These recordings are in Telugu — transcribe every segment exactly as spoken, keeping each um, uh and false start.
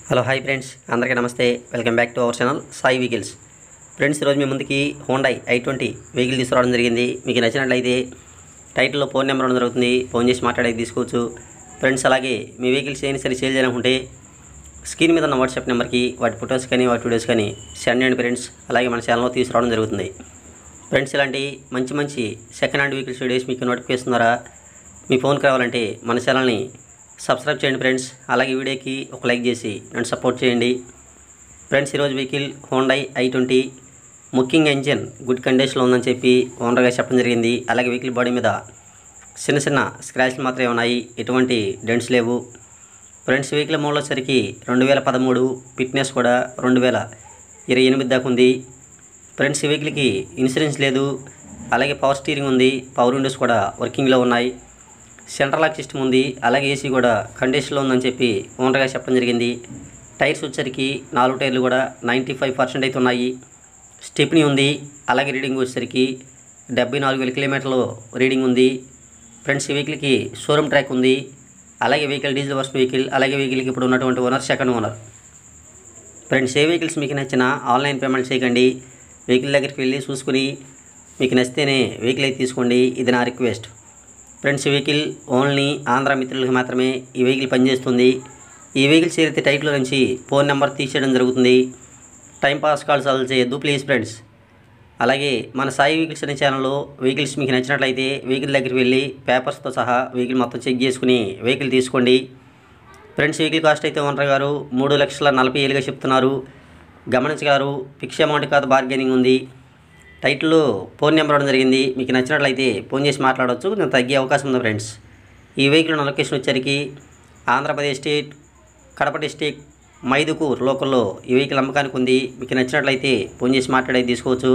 హలో హాయ్ ఫ్రెండ్స్, అందరికీ నమస్తే. Welcome back to our channel Sai vehicles. Friends, ఈరోజు మీ ముందుకి హోండా ఐ ట్వంటీ వెహికల్ తీసుకురావడం జరిగింది. మీకు నచ్చినట్లయితే టైటిల్లో ఫోన్ నెంబర్ ఉండడం జరుగుతుంది. ఫోన్ చేసి మాట్లాడేది తీసుకోవచ్చు. ఫ్రెండ్స్, అలాగే మీ వెహికల్స్ ఏమైనా సరే సేల్ చేయాలనుకుంటే స్క్రీన్ మీద ఉన్న వాట్సాప్ నెంబర్కి వాటి ఫొటోస్ కానీ వాటి వీడియోస్ కానీ సెండ్ చేయండి ఫ్రెండ్స్. అలాగే మన ఛానల్లో తీసుకురావడం జరుగుతుంది. ఫ్రెండ్స్, ఇలాంటి మంచి మంచి సెకండ్ హ్యాండ్ వెహికల్స్ వీడియోస్ మీకు నోటిఫికేషన్ ద్వారా మీ ఫోన్కి రావాలంటే మన ఛానల్ని సబ్స్క్రైబ్ చేయండి ఫ్రెండ్స్. అలాగే వీడియోకి ఒక లైక్ చేసి నన్ను సపోర్ట్ చేయండి ఫ్రెండ్స్. ఈరోజు వెహికల్ హోండా ఐ ట్వంటీ ముక్కింగ్ ఇంజిన్ గుడ్ కండిషన్లో ఉందని చెప్పి ఓనర్గా చెప్పడం జరిగింది. అలాగే వెహికల్ బాడీ మీద చిన్న చిన్న స్క్రాచ్లు మాత్రమే ఉన్నాయి, ఎటువంటి డెంట్స్ లేవు ఫ్రెండ్స్. వెహికల్ మోడల్ వచ్చేసరికి రెండు వేల పదమూడు ఫిట్నెస్ కూడా రెండు వేల ఇరవై ఎనిమిది దాకా ఉంది ఫ్రెండ్స్. ఈ వెహికల్కి ఇన్సూరెన్స్ లేదు. అలాగే పవర్ స్టీరింగ్ ఉంది, పవర్ విండోస్ కూడా వర్కింగ్లో ఉన్నాయి, సెంట్రల్ లాక్ సిస్టమ్ ఉంది, అలాగే ఏసీ కూడా కండిషన్లో ఉందని చెప్పి ఓనర్గా చెప్పడం జరిగింది. టైర్స్ వచ్చేసరికి నాలుగు టైర్లు కూడా నైంటీ ఫైవ్ పర్సెంట్ అయితే ఉన్నాయి. స్టెప్నీ ఉంది. అలాగే రీడింగ్ వచ్చేసరికి డెబ్బై నాలుగు వేల కిలోమీటర్లు రీడింగ్ ఉంది ఫ్రెండ్స్. ఈ వెహికల్కి షోరూమ్ ట్రాక్ ఉంది. అలాగే వెహికల్ డీజిల్ వర్షన్ వెహికల్. అలాగే వెహికల్కి ఇప్పుడు ఉన్నటువంటి ఓనర్ సెకండ్ ఓనర్ ఫ్రెండ్స్. ఏ వెహికల్స్ మీకు నచ్చిన ఆన్లైన్ పేమెంట్ చేయకండి. వెహికల్ దగ్గరికి వెళ్ళి చూసుకుని మీకు నచ్చితేనే వెహికల్ అయితే తీసుకోండి. ఇది నా రిక్వెస్ట్ ఫ్రెండ్స్. ఈ వెహికల్ ఓన్లీ ఆంధ్ర మిత్రులకు మాత్రమే ఈ వెహికల్ పనిచేస్తుంది. ఈ వెహికల్ చేరితే టైటిల్ నుంచి ఫోన్ నెంబర్ తీసేయడం జరుగుతుంది. టైంపాస్ కాల్స్ అలా చేయొద్దు ప్లీజ్ ఫ్రెండ్స్. అలాగే మన సాయి వెహికల్స్ అనే ఛానల్లో వెహికల్స్ మీకు నచ్చినట్లయితే వెహికల్ దగ్గరికి వెళ్ళి పేపర్స్తో సహా వెహికల్ మొత్తం చెక్ చేసుకుని వెహికల్ తీసుకోండి ఫ్రెండ్స్. వెహికల్ కాస్ట్ అయితే ఓనర్ గారు మూడు లక్షల నలభై ఏళ్ళుగా చెప్తున్నారు. గమనించగారు. ఫిక్స్ అమౌంట్ కాదు, బార్గెనింగ్ ఉంది. టైటిల్లో ఫోన్ నెంబర్ ఇవ్వడం జరిగింది. మీకు నచ్చినట్లయితే ఫోన్ చేసి మాట్లాడవచ్చు, కొంచెం తగ్గే అవకాశం ఉంది ఫ్రెండ్స్. ఈ వెహికల్ ఉన్న లొకేషన్ వచ్చరికి ఆంధ్రప్రదేశ్ స్టేట్ కడప డిస్టిక్ మైదుకూర్ లోకల్లో ఈ వెహికల్ అమ్మకానికి ఉంది. మీకు నచ్చినట్లయితే ఫోన్ చేసి మాట్లాడేది తీసుకోవచ్చు.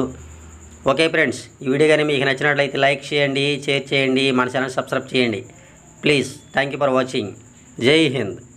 ఓకే ఫ్రెండ్స్, ఈ వీడియో కానీ మీకు నచ్చినట్లయితే లైక్ చేయండి, షేర్ చేయండి, మన ఛానల్ సబ్స్క్రైబ్ చేయండి please. Thank you for watching. జై హింద్.